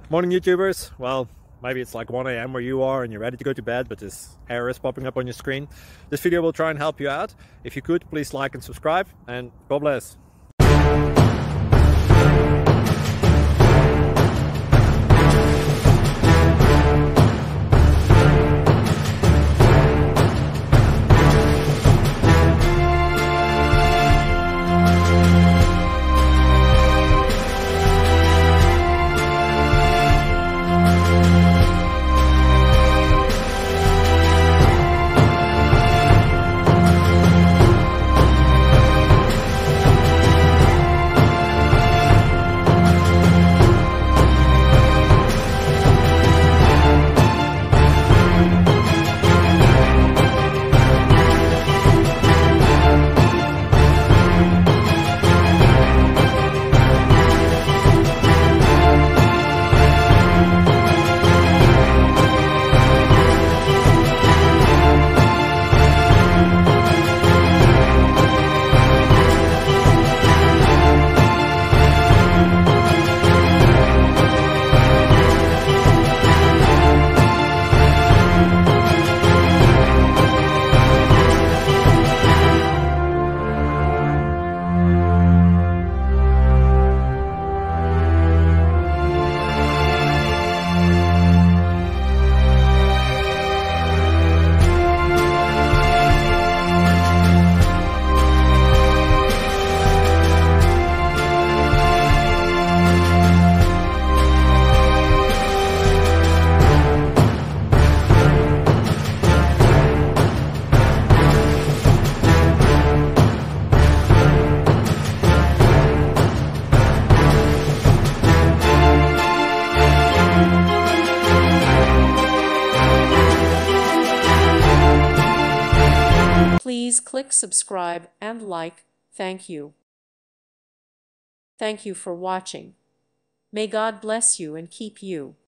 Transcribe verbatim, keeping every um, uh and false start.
Morning YouTubers. Well, maybe it's like one A M where you are and you're ready to go to bed, but this error is popping up on your screen. This video will try and help you out. If you could, please like and subscribe, and God bless. Please click subscribe and like. Thank you. Thank you for watching. May God bless you and keep you.